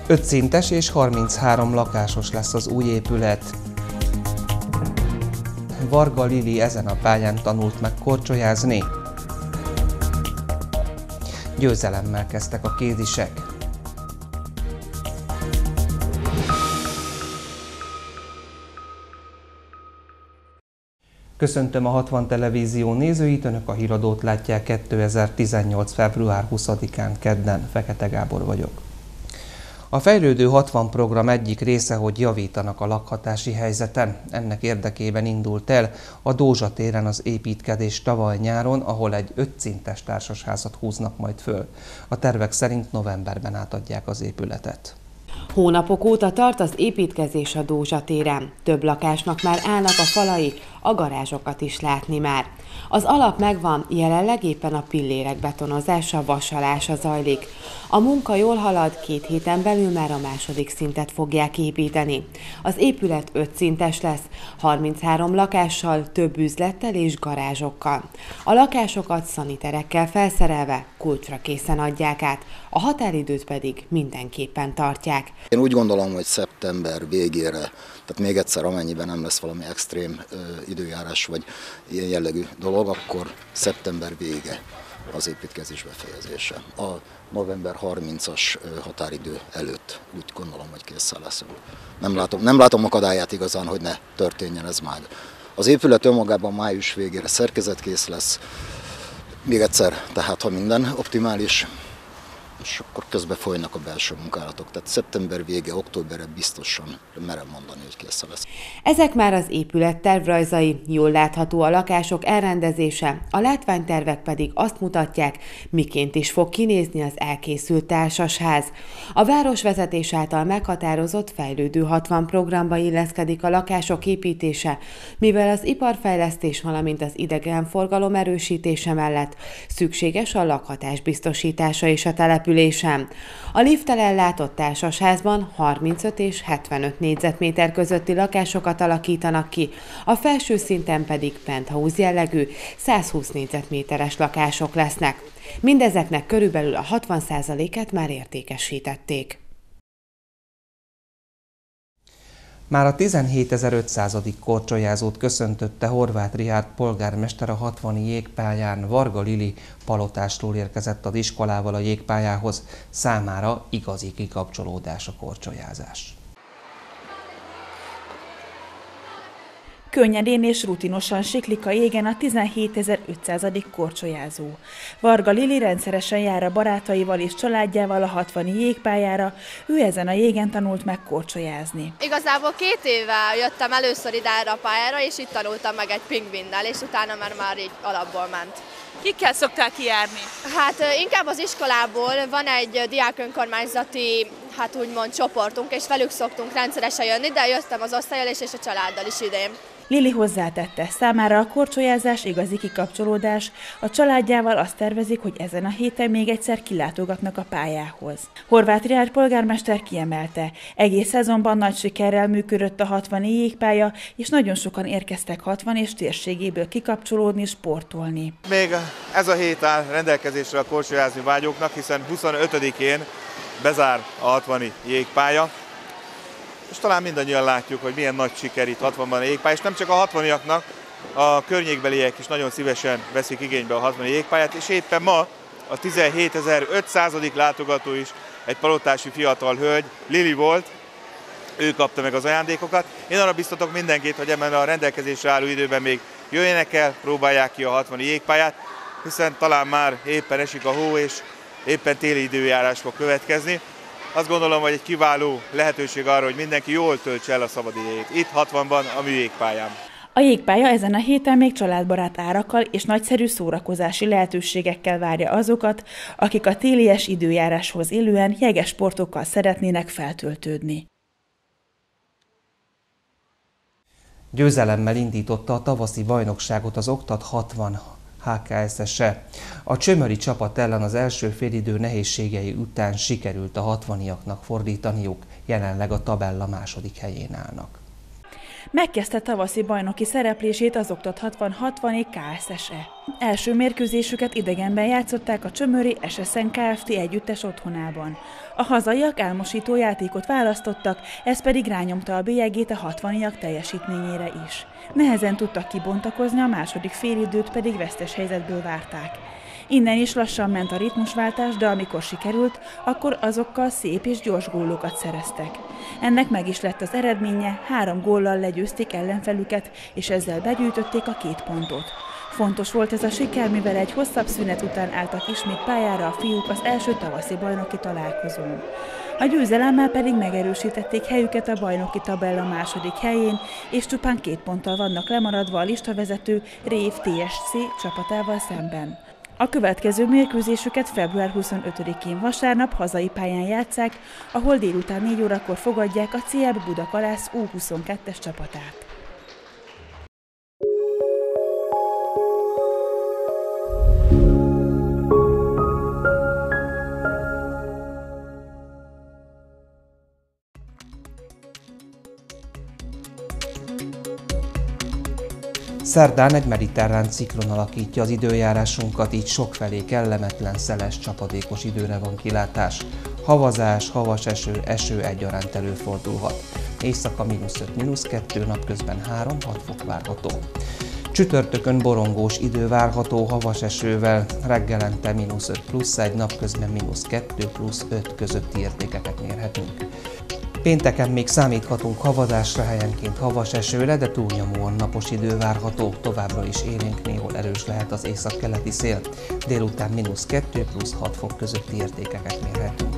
5 szintes és 33 lakásos lesz az új épület. Varga Lili ezen a pályán tanult meg korcsolyázni. Győzelemmel kezdtek a kézisek. Köszöntöm a 60 televízió nézőit, Önök a híradót látják 2018. február 20-án kedden. Fekete Gábor vagyok. A Fejlődő 60 program egyik része, hogy javítanak a lakhatási helyzeten. Ennek érdekében indult el a Dózsa téren az építkezés tavaly nyáron, ahol egy 5 szintes társasházat húznak majd föl. A tervek szerint novemberben átadják az épületet. Hónapok óta tart az építkezés a Dózsa téren. Több lakásnak már állnak a falai, a garázsokat is látni már. Az alap megvan, jelenleg éppen a pillérek betonozása, vasalása zajlik. A munka jól halad, 2 héten belül már a második szintet fogják építeni. Az épület 5 szintes lesz, 33 lakással, több üzlettel és garázsokkal. A lakásokat szaniterekkel felszerelve kulcsra készen adják át, a határidőt pedig mindenképpen tartják. Én úgy gondolom, hogy szeptember végére, tehát még egyszer, amennyiben nem lesz valami extrém időjárás vagy ilyen jellegű dolog, akkor szeptember vége az építkezés befejezése. A november 30-as határidő előtt úgy gondolom, hogy készen leszünk. Nem látom akadályát igazán, hogy ne történjen ez meg. Az épület önmagában május végére szerkezetkész lesz, még egyszer, tehát ha minden optimális, és akkor közben folynak a belső munkálatok. Tehát szeptember vége, októberre biztosan merem mondani, hogy készen lesz. Ezek már az épület tervrajzai, jól látható a lakások elrendezése, a látványtervek pedig azt mutatják, miként is fog kinézni az elkészült társasház. A városvezetés által meghatározott Fejlődő 60 programba illeszkedik a lakások építése, mivel az iparfejlesztés, valamint az idegenforgalom erősítése mellett szükséges a lakhatás biztosítása és a településen. A lifttel ellátott társasházban 35 és 75 négyzetméter közötti lakásokat alakítanak ki, a felső szinten pedig penthouse jellegű 120 négyzetméteres lakások lesznek. Mindezeknek körülbelül a 60%-át már értékesítették. Már a 17.500. korcsolyázót köszöntötte Horváth Richárd polgármester a 60. jégpályán. Varga Lili Palotástól érkezett az iskolával a jégpályához. Számára igazi kikapcsolódás a korcsolyázás. Könnyedén és rutinosan siklik a jégen a 17.500. korcsolyázó. Varga Lili rendszeresen jár a barátaival és családjával a 60. jégpályára, ő ezen a jégen tanult meg korcsolyázni. Igazából 2 éve jöttem először ide erre a pályára, és itt tanultam meg egy pingvinnel, és utána már így alapból ment. Kikkel szoktál kijárni? Hát inkább az iskolából van egy diákönkormányzati, hát úgymond csoportunk, és velük szoktunk rendszeresen jönni, de jöttem az osztállyal és a családdal is idén. Lili hozzátette, számára a korcsolyázás igazi kikapcsolódás, a családjával azt tervezik, hogy ezen a héten még egyszer kilátogatnak a pályához. Horváth Richárd polgármester kiemelte, egész szezonban nagy sikerrel működött a 60. jégpálya, és nagyon sokan érkeztek 60 és térségéből kikapcsolódni, sportolni. Még ez a hét áll rendelkezésre a korcsolyázni vágyóknak, hiszen 25-én bezár a 60. jégpálya. És talán mindannyian látjuk, hogy milyen nagy siker itt 60-ban a jégpálya, és nem csak a 60-iaknak, a környékbeliek is nagyon szívesen veszik igénybe a 60. jégpályát, és éppen ma a 17.500. látogató is egy palotási fiatal hölgy, Lili volt, ő kapta meg az ajándékokat. Én arra biztatok mindenkit, hogy ebben a rendelkezésre álló időben még jöjjenek el, próbálják ki a 60. jégpályát, hiszen talán már éppen esik a hó, és éppen téli időjárás fog következni. Azt gondolom, hogy egy kiváló lehetőség arra, hogy mindenki jól töltse el a szabadidejét. Itt 60-ban a műjégpályán. A jégpálya ezen a héten még családbarát árakkal és nagyszerű szórakozási lehetőségekkel várja azokat, akik a télies időjáráshoz illően jeges sportokkal szeretnének feltöltődni. Győzelemmel indította a tavaszi bajnokságot az Oktat 60 HKSS-e. A csömöri csapat ellen az első félidő nehézségei után sikerült a 60-iaknak fordítaniuk, jelenleg a tabella második helyén állnak. Megkezdte tavaszi bajnoki szereplését az Oktat 60-60 KSSE. Első mérkőzésüket idegenben játszották a csömöri SSN Kft. Együttes otthonában. A hazaiak álmosító játékot választottak, ez pedig rányomta a bélyegét a 60-iak teljesítményére is. Nehezen tudtak kibontakozni, a második félidőt pedig vesztes helyzetből várták. Innen is lassan ment a ritmusváltás, de amikor sikerült, akkor azokkal szép és gyors gólokat szereztek. Ennek meg is lett az eredménye, 3 góllal legyőzték ellenfelüket, és ezzel begyűjtötték a 2 pontot. Fontos volt ez a siker, mivel egy hosszabb szünet után álltak ismét pályára a fiúk az első tavaszi bajnoki találkozón. A győzelemmel pedig megerősítették helyüket a bajnoki tabella második helyén, és csupán 2 ponttal vannak lemaradva a listavezető Rév TSC csapatával szemben. A következő mérkőzésüket február 25-én vasárnap hazai pályán játsszák, ahol délután 4 órakor fogadják a CIEB Budakalász U22-es csapatát. Szerdán egy mediterrán ciklon alakítja az időjárásunkat, így sokfelé kellemetlen, szeles, csapadékos időre van kilátás. Havazás, havas eső, eső egyaránt előfordulhat. Éjszaka -5, -2, napközben 3-6 fok várható. Csütörtökön borongós idő várható havas esővel, reggelente -5 +1, napközben -2 +5 közötti értékeket mérhetünk. Pénteken még számíthatunk havazásra, helyenként havas esőre, de túlnyomóan napos idő várható, továbbra is élénk, néhol erős lehet az északkeleti szél. Délután -2 +6 fok közötti értékeket mérhetünk.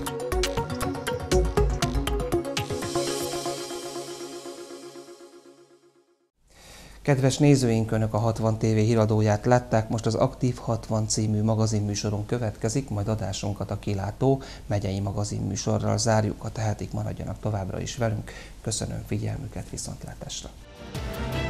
Kedves nézőink, Önök a 60 TV híradóját látták, most az Aktív 60 című magazinműsorunk következik, majd adásunkat a Kilátó megyei magazinműsorral zárjuk, ha tehetik, maradjanak továbbra is velünk. Köszönöm figyelmüket, viszontlátásra!